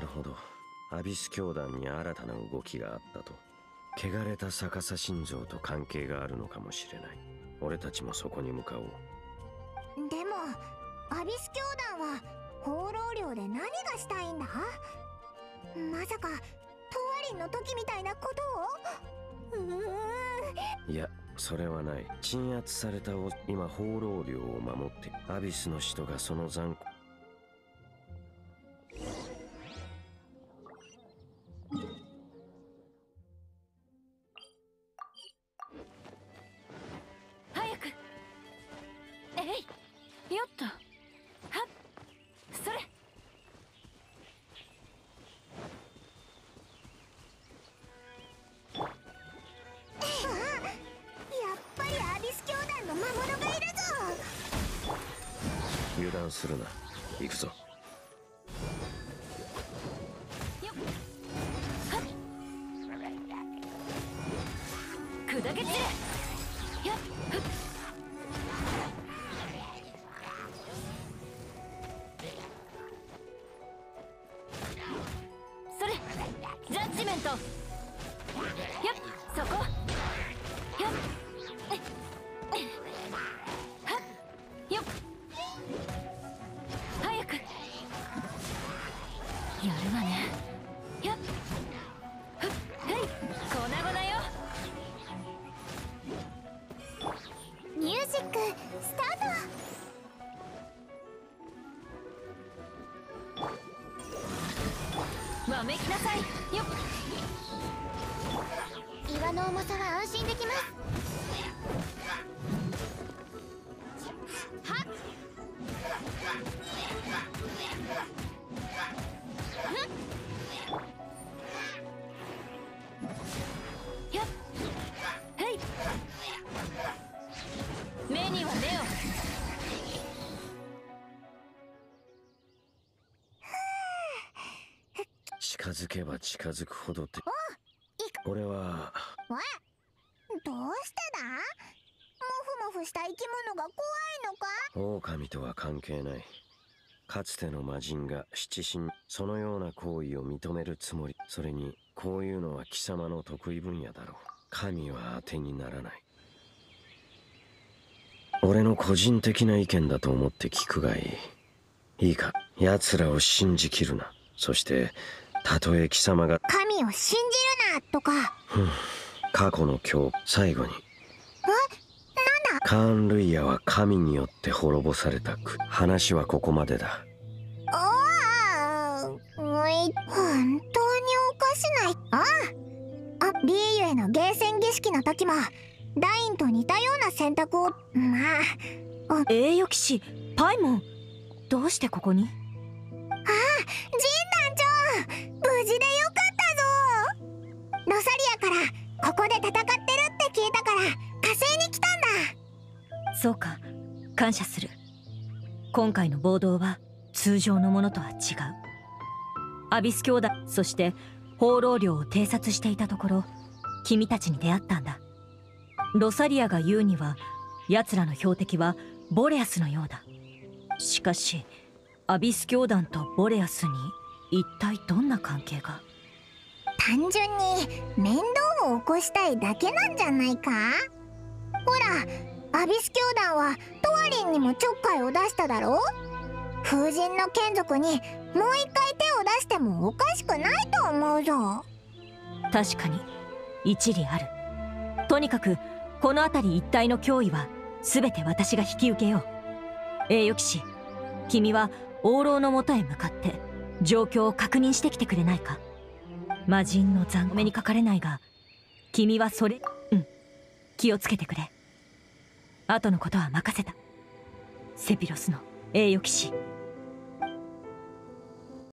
ほど。アビス教団に新たな動きがあったと。汚れた逆さ心臓と関係があるのかもしれない。俺たちもそこに向かおう。 でもアビス教団は放浪寮で何がしたいんだ？まさかトワリンの時みたいなことを？ いや、それはない。鎮圧された今放浪寮を守ってアビスの使徒がその残酷。 早く。えい、よっと。はっ、それ。 やっぱりアビス教団の魔物がいるぞ。 油断するな。行くぞ。 よっ、はっ、砕け散れ。やっ、ふっ、それ、ジャッジメント。やっ、そこ。やっ、はっ、よっ、早く。やるわね。やっ、ふっ、はい、粉々よ。 ミュージックスタート。 わめきなさい。よっ、 岩の重さは安心できます。はっ、 やっ、はい、目には目を。 近づけば近づくほどって。 いく。 俺はわ、どうしてだ？モフモフした生き物が怖いのか？ 狼とは関係ない。かつての魔人が七神、そのような行為を認めるつもり。それにこういうのは貴様の得意分野だろう。神は当てにならない。俺の個人的な意見だと思って聞くがいい。いいか、奴らを信じきるな。そしてたとえ貴様が神を信じるなとか。 過去の今日最後に、 なんだ？ カーン・ルイヤは神によって滅ぼされた。話はここまでだ。 本当におかしない。リーユへの厳選儀式の時もダインと似たような選択を。 栄誉騎士パイモン、どうしてここに？ ジン団長、無事でよかったぞ。ロサリアからここで戦ってるって聞いたから火星に来たんだ。 そうか、感謝する。今回の暴動は通常のものとは違う。アビス兄弟、そして放浪寮を偵察していたところ、君たちに出会ったんだ。ロサリアが言うには、奴らの標的はボレアスのようだ。しかしアビス教団とボレアスに一体どんな関係が？ 単純に面倒を起こしたいだけなんじゃないか？ほら、アビス教団はトワリンにもちょっかいを出しただろ？風神の眷属にもう一回手を出してもおかしくないと思うぞ。 確かに一理ある。とにかくこの辺り一帯の脅威は全て私が引き受けよう。栄誉騎士、君は王老のもとへ向かって状況を確認してきてくれないか？魔人の残目にかかれないが、君はそれ、気をつけてくれ。後のことは任せた。セピロスの栄誉騎士。